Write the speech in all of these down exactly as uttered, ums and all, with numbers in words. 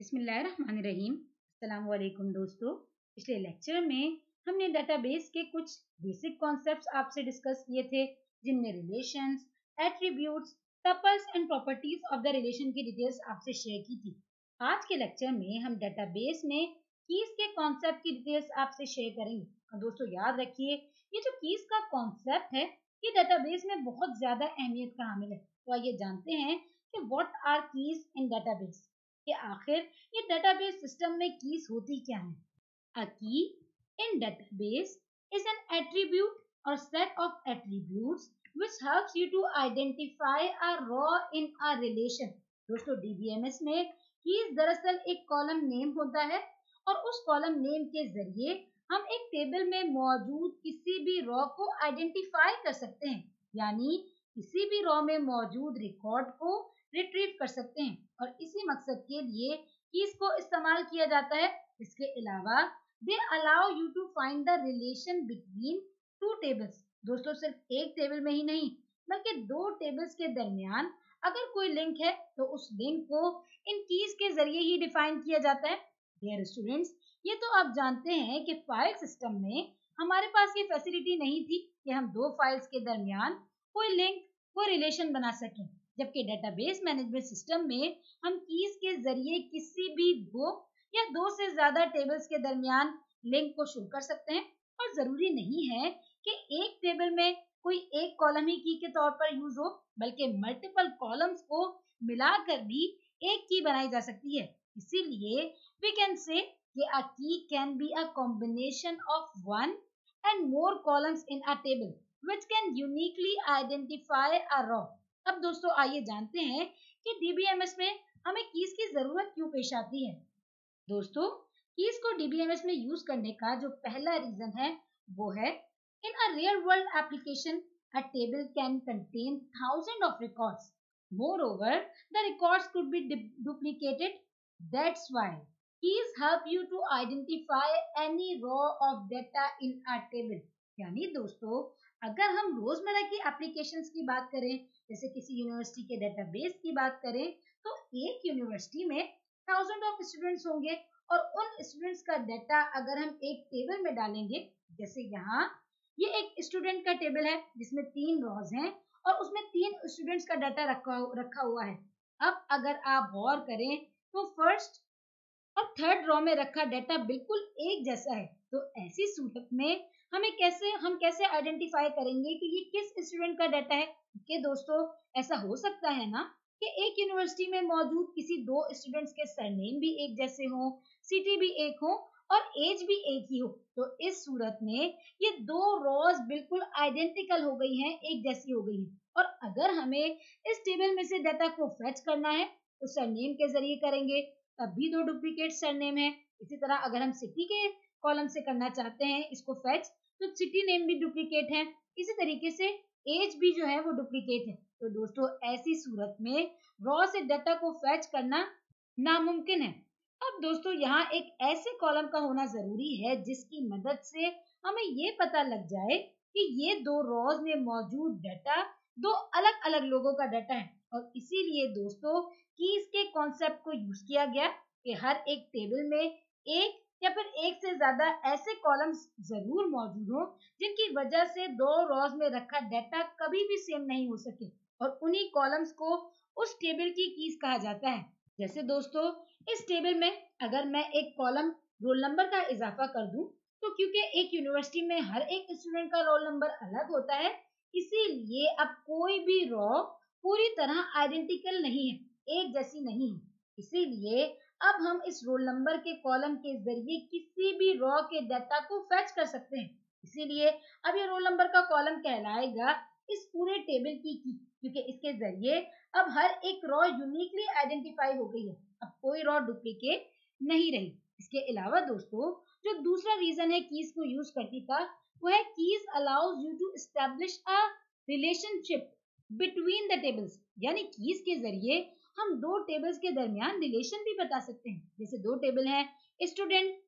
बिस्मिल्लाहिर्रहमानिर्रहीम। अस्सलाम वालेकुम दोस्तों। पिछले लेक्चर में हमने डेटाबेस के कुछ बेसिक कॉन्सेप्ट्स आपसे डिस्कस किए थे, जिनमें relations, attributes, tuples and properties of the relation की डिटेल्स आपसे शेयर की थी। आज के लेक्चर में हम डेटाबेस में कीज के कॉन्सेप्ट की डिटेल्स आपसे शेयर करेंगे। और दोस्तों याद रखिए, ये जो कीज का कॉन्सेप्ट है, ये डेटाबेस में बहुत ज्यादा अहमियत का हामिल है। तो आइए जानते हैं कि what are keys in database, कि आखिर ये डेटाबेस सिस्टम में कीज होती क्या है। A key in database is an attribute और set of attributes which helps you to identify a row in a relation। दोस्तों डीबीएमएस में कीज दरअसल एक कॉलम नेम होता है, और उस कॉलम नेम के जरिए हम एक टेबल में मौजूद किसी भी रॉ को आइडेंटिफाई कर सकते हैं, यानी किसी भी रॉ में मौजूद रिकॉर्ड को रिट्रीव कर सकते हैं। और इसी मकसद के लिए कीज को इस्तेमाल किया जाता है। इसके अलावा they allow you to find the relation between two tables. दोस्तों सिर्फ एक टेबल में ही नहीं, बल्कि दो टेबल्स के दरमियान अगर कोई लिंक है तो उस लिंक को इन कीज के जरिए ही डिफाइन किया जाता है। डियर स्टूडेंट्स, ये तो आप जानते हैं कि फाइल सिस्टम में हमारे पास ये फैसिलिटी नहीं थी कि हम दो फाइल्स के दरमियान कोई लिंक, कोई रिलेशन बना सकें, जबकि डेटाबेस मैनेजमेंट सिस्टम में हम कीज के जरिए किसी भी दो या दो से ज्यादा टेबल्स के दरमियान लिंक को शो कर सकते हैं। और जरूरी नहीं है कि एक टेबल में कोई एक कॉलम ही की के तौर पर यूज हो, बल्कि मल्टीपल कॉलम्स को मिलाकर भी एक की बनाई जा सकती है। इसीलिए वी कैन से कि a key can be a combination of one and more columns in a table which can uniquely identify a row। अब दोस्तों आइए जानते हैं कि डीबीएमएस में हमें कीज की जरूरत क्यों पेश आती है। दोस्तों कीज को डीबीएमएस में यूज करने का जो पहला रीजन है वो है, in a real world application a table can contain thousands of records. Moreover, the records could be duplicated. That's why keys help you to identify any row of data in a table। यानी दोस्तों अगर हम रोजमर्रा की applications की बात करें, जैसे किसी यूनिवर्सिटी के डेटाबेस की बात करें, तो एक यूनिवर्सिटी में थाउजेंड ऑफ स्टूडेंट्स होंगे, और उन स्टूडेंट्स का डाटा अगर हम एक टेबल में डालेंगे, जैसे यहाँ ये एक स्टूडेंट का टेबल है जिसमें तीन रॉज हैं और उसमें तीन स्टूडेंट्स का डाटा रखा रखा हुआ है। अब अगर आप गौर करें तो फर्स्ट और थर्ड रॉ में रखा डाटा बिल्कुल एक जैसा है। तो ऐसी सूरत में हमें कैसे हम कैसे आइडेंटिफाई करेंगे कि ये किस स्टूडेंट का डाटा है। कि दोस्तों ऐसा हो सकता है ना कि एक यूनिवर्सिटी में मौजूद किसी दो स्टूडेंट्स के सरनेम भी एक जैसे हो, सिटी भी एक हो और एज भी एक ही हो। तो इस सूरत में ये दो रॉज बिल्कुल आइडेंटिकल हो गई हैं, एक जैसी हो गई हैं। और अगर हमें इस टेबल में से डाटा को फेच करना है तो सरनेम के जरिए करेंगे, तब भी दो डुप्लीकेट सरनेम है। इसी तरह अगर हम सिटी के कॉलम से करना चाहते हैं इसको फेच, तो सिटी नेम भी डुप्लीकेट है। इसी तरीके से एज भी जो है वो डुप्लीकेट है। तो दोस्तों ऐसी सूरत में रॉ से डाटा को फेच करना नामुमकिन है। अब दोस्तों यहाँ एक ऐसे कॉलम का होना जरूरी है जिसकी मदद से हमें ये पता लग जाए कि ये दो रॉज में मौजूद डाटा दो अलग अलग लोगों का डाटा है। और इसीलिए दोस्तों कीज के कॉन्सेप्ट को यूज किया गया कि हर एक टेबल में एक या फिर एक से ज्यादा ऐसे कॉलम्स जरूर मौजूद हो जिनकी वजह से दो रॉज में रखा डाटा कभी भी सेम नहीं हो सके, और उन्हीं कॉलम्स को उस टेबल की कीज कहा जाता है। जैसे दोस्तों इस टेबल में अगर मैं एक कॉलम रोल नंबर का इजाफा कर दूं, तो क्योंकि एक यूनिवर्सिटी में हर एक स्टूडेंट का रोल नंबर अलग होता है, इसीलिए अब कोई भी रॉ पूरी तरह आइडेंटिकल नहीं है, एक जैसी नहीं है। इसीलिए अब हम इस रोल नंबर के कॉलम के जरिए किसी भी रॉ के डाटा को फेच कर सकते हैं। इसीलिए अब ये रोल नंबर का कॉलम कहलाएगा इस पूरे टेबल की की, क्योंकि इसके जरिए अब हर एक रॉ यूनिकली आइडेंटिफाई हो गई है, अब कोई रॉ डुप्लीकेट नहीं रही। इसके अलावा दोस्तों जो दूसरा रीजन है कीज को यूज करने का, वो है keys allows you to establish a relationship between the tables. यानी कीज के जरिए हम दो टेबल्स के दरमियान रिलेशन भी बता सकते हैं। जैसे दो टेबल हैं स्टूडेंट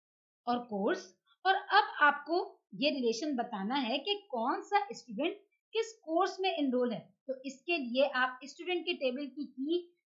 और कोर्स, और अब आपको ये रिलेशन बताना है कि कौन सा स्टूडेंट किस कोर्स में एनरोल है। तो इसके लिए आप स्टूडेंट के टेबल की की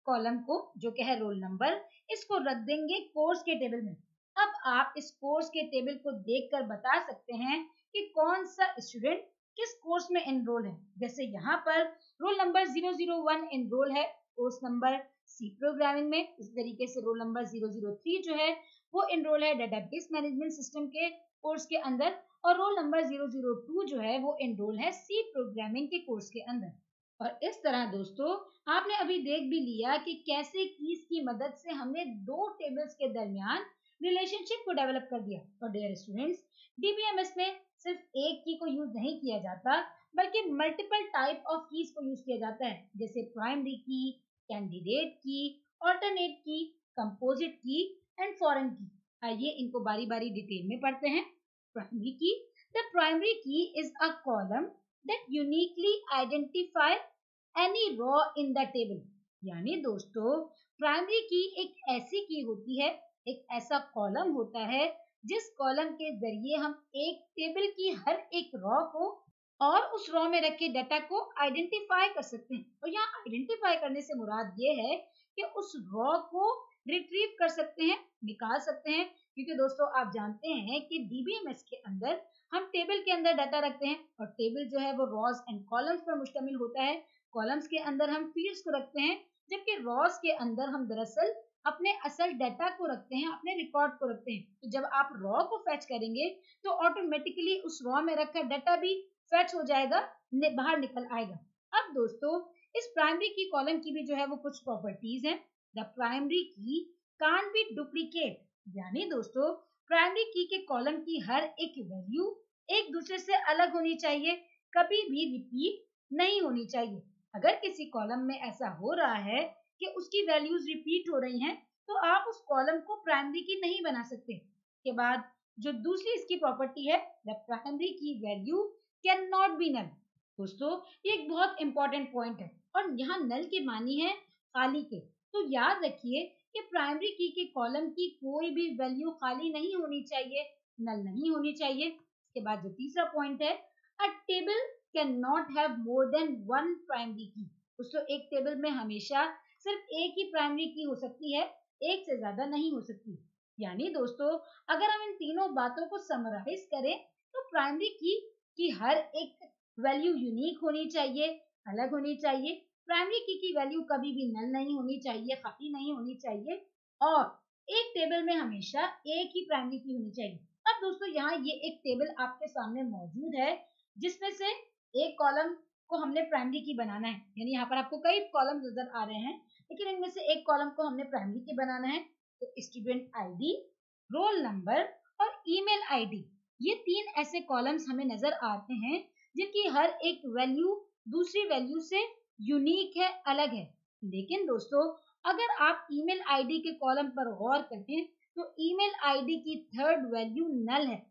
कॉलम को जो कि है रोल नंबर, इसको रख देंगे कोर्स के टेबल में। अब आप इस कोर्स के टेबल को देखकर बता सकते हैं कि कौन सा स्टूडेंट किस कोर्स में एनरोल है। जैसे यहाँ पर roll number zero zero one enrol है कोर्स नंबर सी प्रोग्रामिंग में। इस तरीके से roll number zero zero three जो है वो एनरोल है डेटाबेस मैनेजमेंट सिस्टम के कोर्स के अंदर, और roll number zero zero two जो है वो एनरोल है सी प्रोग्रामिंग के कोर्स के अंदर। और इस तरह दोस्तों आपने अभी देख भी लिया कि कैसे कीज की मदद से हमने दो टेबल्स के दरमियान रिलेशनशिप को डेवलप कर दिया। और डियर स्टूडेंट्स, डीबीएमएस में सिर्फ एक की को यूज नहीं किया जाता, बल्कि मल्टीपल टाइप ऑफ कीज को यूज किया जाता है, जैसे प्राइमरी की, कैंडिडेट की, ऑल्टरनेट की, कंपोजिट की एंड फॉरेन की। आइए इनको बारी बारी डिटेल में पढ़ते हैं। Primary key, the primary key is a column that uniquely identify any row in the table। यानी दोस्तों प्राइमरी की एक ऐसी की होती है, एक ऐसा कॉलम होता है जिस कॉलम के जरिए हम एक टेबल की हर एक रॉ को और उस रॉ में रखे डाटा को आइडेंटिफाई कर सकते हैं। और यहाँ आइडेंटिफाई करने से मुराद ये है कि उस रॉ को रिट्रीव कर सकते हैं, निकाल सकते हैं, क्योंकि दोस्तों आप जानते हैं कि डीबीएमएस के अंदर हम टेबल के अंदर डाटा रखते हैं और टेबल जो है वो रॉज एंड कॉलम्स पर मुश्तमिल होता है। कॉलम्स के अंदर हम फील्ड्स को रखते हैं, जबकि रॉज के अंदर हम दरअसल अपने असल डाटा को रखते हैं, अपने रिकॉर्ड को रखते हैं। तो जब आप रॉ को फैच करेंगे तो ऑटोमेटिकली उस रॉ में रखा डाटा भी फैच हो जाएगा, बाहर निकल आएगा। अब दोस्तों इस प्राइमरी की कॉलम की भी जो है वो कुछ प्रॉपर्टीज हैं। The primary key can't be duplicate, यानी दोस्तों प्राइमरी की के कॉलम की हर एक वैल्यू एक दूसरे से अलग होनी चाहिए, कभी भी रिपीट नहीं होनी चाहिए। अगर किसी कॉलम में ऐसा हो रहा है कि उसकी वैल्यूज रिपीट हो रही हैं, तो आप उस कॉलम को प्राइमरी की नहीं बना सकते। के बाद जो दूसरी इसकी प्रॉपर्टी है, the primary key value can not be null. दोस्तों ये एक बहुत इंपॉर्टेंट पॉइंट है, और यहाँ नल के मानी है खाली के। तो याद रखिए कि प्राइमरी की के कॉलम की कोई भी वैल्यू खाली नहीं होनी चाहिए, नल नहीं होनी चाहिए। इसके बाद जो तीसरा पॉइंट है, a table can not have more than one primary key. दोस्तों एक टेबल में हमेशा सिर्फ एक ही प्राइमरी की हो सकती है, एक से ज्यादा नहीं हो सकती। यानी दोस्तों अगर हम इन तीनों बातों को समराइज करें तो प्राइमरी की की हर एक वैल्यू यूनिक होनी चाहिए, अलग होनी चाहिए। प्राइमरी की की वैल्यू कभी भी नल नहीं होनी चाहिए, खाली नहीं होनी चाहिए, और एक टेबल में हमेशा एक ही प्राइमरी की होनी चाहिए। अब दोस्तों यहाँ ये एक टेबल आपके सामने मौजूद है जिसमें से एक कॉलम को हमने प्राइमरी की बनाना है, यानी यहाँ पर आपको कई कॉलम नजर आ रहे हैं, लेकिन इनमें से एक कॉलम को हमने प्राइमरी की बनाना है। तो स्टूडेंट आईडी, रोल नंबर और ईमेल आईडी, ये तीन ऐसे कॉलम्स हमें नजर आते हैं जिनकी हर एक वैल्यू दूसरी वैल्यू से यूनिक है, अलग है। लेकिन दोस्तों अगर आप ईमेल आईडी के कॉलम पर गौर करें तो ईमेल आईडी की थर्ड वैल्यू नल है,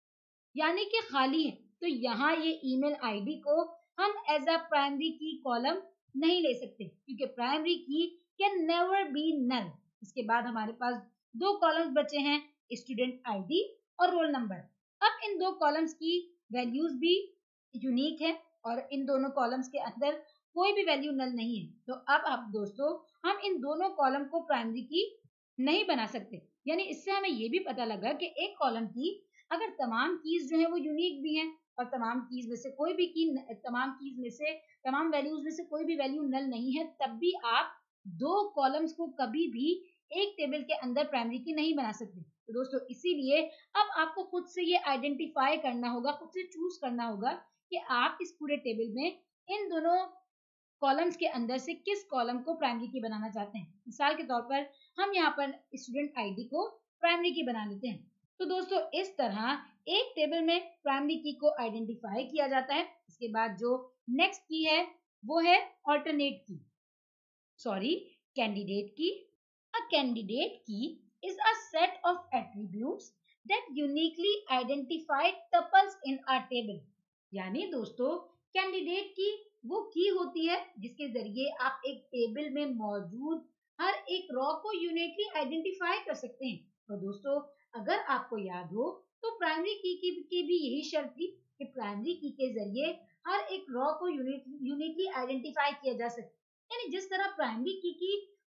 यानी कि खाली है। तो यहाँ ये ईमेल आईडी को हम as a primary key column नहीं ले सकते, क्योंकि प्राइमरी की कैन नेवर बी नल। इसके बाद हमारे पास दो कॉलम्स बचे हैं, स्टूडेंट आईडी और रोल नंबर। अब इन दो कॉलम्स की वैल्यूज भी यूनिक है और इन दोनों कॉलम्स के अंदर कोई भी वैल्यू नल नहीं है। तो अब अब दोस्तों हम इन दोनों कॉलम को प्राइमरी की नहीं बना सकते। यानी इससे हमें ये भी पता लगा कि एक कॉलम की अगर तमाम कीज जो है वो यूनिक भी हैं और तमाम कीज में से कोई भी की तमाम कीज में से तमाम वैल्यूज में से कोई भी वैल्यू नल नहीं है, तब भी आप दो कॉलम्स को कभी भी एक टेबल के अंदर प्राइमरी की नहीं बना सकते। तो दोस्तों इसीलिए अब आपको खुद से ये आइडेंटिफाई करना होगा, खुद से चूज करना होगा कि आप इस पूरे टेबल में इन दोनों कॉलम्स के अंदर से किस कॉलम को प्राइमरी की बनाना चाहते हैं। मिसाल के तौर पर हम यहाँ पर स्टूडेंट आईडी को प्राइमरी की बना लेते हैं। तो दोस्तों इस तरह एक टेबल में प्राइमरी की को आइडेंटिफाई किया जाता है। इसके बाद जो नेक्स्ट की है वो है ऑल्टरनेट की, sorry candidate key. A candidate key is a set of attributes that uniquely identify tuples in a table. यानी दोस्तों कैंडिडेट की वो की होती है जिसके जरिए आप एक टेबल में मौजूद हर एक रॉ को यूनिकली आइडेंटिफाई कर सकते हैं। तो दोस्तों अगर आपको याद हो तो प्राइमरी की की, की भी यही शर्त थी कि प्राइमरी की के जरिए हर एक रॉ को यूनिकली आइडेंटिफाई किया जा सके। यानी जिस तरह प्राइमरी की की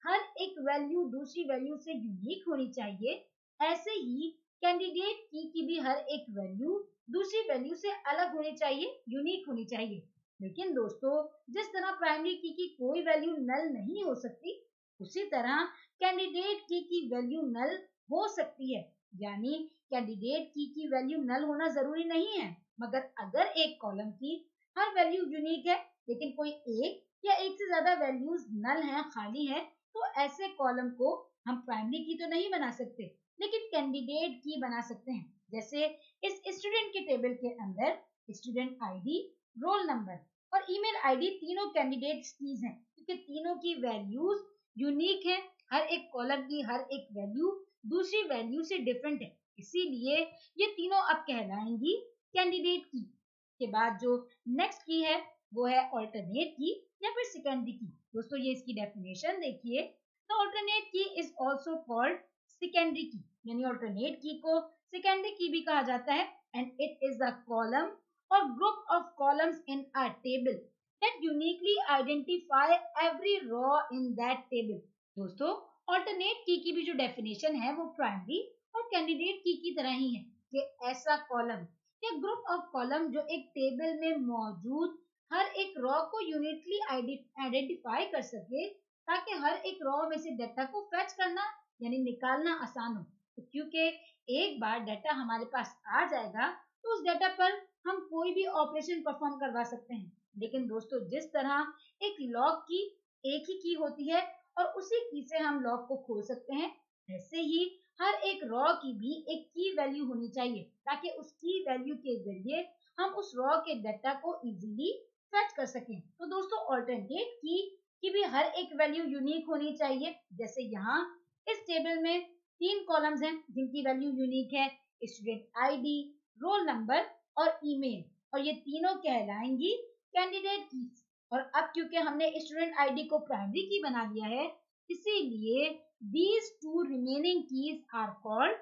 हर एक वैल्यू दूसरी वैल्यू से यूनिक होनी चाहिए, ऐसे ही कैंडिडेट की की भी हर एक वैल्यू दूसरी वैल्यू से अलग होनी चाहिए, यूनिक होनी चाहिए। लेकिन दोस्तों, जिस तरह प्राइमरी की की कोई वैल्यू नल नहीं हो सकती, उसी तरह कैंडिडेट की की वैल्यू नल हो सकती है। यानी कैंडिडेट की की वैल्यू नल होना जरूरी नहीं है, मगर अगर एक कॉलम की हर वैल्यू यूनिक है लेकिन कोई एक या एक से ज्यादा वैल्यूज नल हैं, खाली है, तो ऐसे कॉलम को हम प्राइमरी की तो नहीं बना सकते, लेकिन कैंडिडेट की बना सकते हैं। जैसे इस स्टूडेंट के टेबल के अंदर स्टूडेंट आईडी, रोल नंबर और ईमेल आईडी तीनों कैंडिडेट कीज हैं, क्योंकि तीनों की वैल्यूज यूनिक है। हर एक कॉलम की हर एक वैल्यू दूसरी वैल्यू से डिफरेंट है, इसीलिए ये तीनों अब कहलाएंगी कैंडिडेट की। के बाद जो नेक्स्ट की है वो है ऑल्टरनेट की या फिर सेकेंडरी की। दोस्तों, ये इसकी डेफिनेशन देखिए। The alternate key is also called secondary key, यानी ऑल्टरनेट की को सेकेंडरी की भी कहा जाता है। And it is a column और group of columns in a table that uniquely identify every row in that table। दोस्तों, ऑल्टरनेट की की भी जो डेफिनेशन है वो प्राइमरी और कैंडिडेट की की तरह ही है कि ऐसा कॉलम या ग्रुप ऑफ कॉलम जो एक टेबल में मौजूद हर एक रॉ को यूनिकली आइडेंटिफाई कर सके, ताकि हर एक रॉ में से डाटा को फेच करना यानी निकालना आसान हो। तो क्योंकि एक बार डाटा हमारे पास आ जाएगा तो उस डाटा पर हम कोई भी ऑपरेशन परफॉर्म करवा सकते हैं। लेकिन दोस्तों, जिस तरह एक लॉक की एक ही की होती है और उसी की से हम लॉक को खोल सकते हैं, ऐसे ही हर एक रॉ की भी एक की वैल्यू होनी चाहिए, ताकि उस की वैल्यू के जरिए हम उस रॉ के डाटा को इजीली फेच कर सकें। तो दोस्तों, ऑल्टरनेट की की भी हर एक वैल्यू यूनिक होनी चाहिए। जैसे यहाँ इस टेबल में तीन कॉलम्स हैं जिनकी वैल्यू यूनिक है, स्टूडेंट आईडी, रोल नंबर और ईमेल, और ये तीनों कहलाएंगी कैंडिडेट कीज। और अब क्योंकि हमने स्टूडेंट आईडी को प्राइमरी की बना दिया है, इसीलिए these two remaining keys are called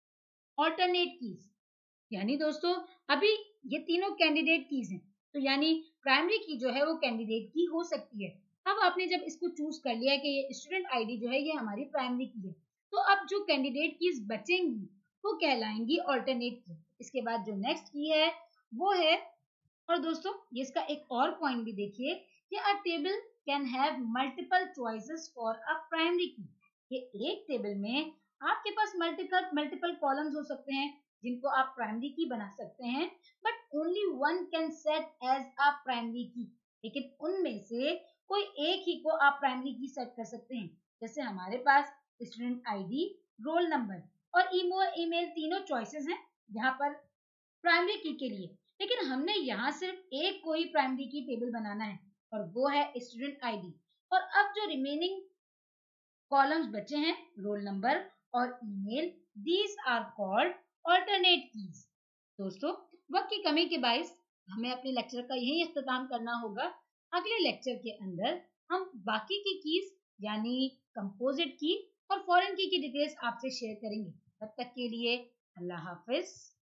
alternate keys। यानी दोस्तों, अभी ये तीनों कैंडिडेट कीज हैं, तो यानी प्राइमरी की जो है वो कैंडिडेट की हो सकती है। अब आपने जब इसको चूज कर लिया कि ये स्टूडेंट आईडी जो है ये हमारी प्राइमरी की है, तो अब जो कैंडिडेट कीज बचेंगी वो कहलाएंगी ऑल्टरनेट की। इसके बाद जो नेक्स्ट की है वो है, और दोस्तों ये इसका एक और पॉइंट भी देखिए कि a table can have multiple choices for a primary key. ये एक टेबल में आपके पास मल्टीपल मल्टीपल कॉलम्स हो सकते हैं जिनको आप प्राइमरी की बना सकते हैं, but only one can set as a primary key. लेकिन उनमें से कोई एक ही को आप प्राइमरी की सेट कर सकते हैं। जैसे हमारे पास स्टूडेंट आईडी, रोल नंबर और ईमेल ईमेल तीनों चॉइसेस हैं यहाँ पर प्राइमरी की के लिए, लेकिन हमने यहाँ सिर्फ एक को ही प्राइमरी की टेबल बनाना है और वो है स्टूडेंट आईडी। और अब जो रिमेनिंग कॉलम्स बचे हैं, रोल नंबर और email, these are called alternate keys. दोस्तों, वक्त की कमी के बायस हमें अपने लेक्चर का यही अख्ताम करना होगा। अगले लेक्चर के अंदर हम बाकी की कीज यानी कंपोजिट की और फॉरेन की की डिटेल्स आपसे शेयर करेंगे। तब तक के लिए अल्लाह हाफिज।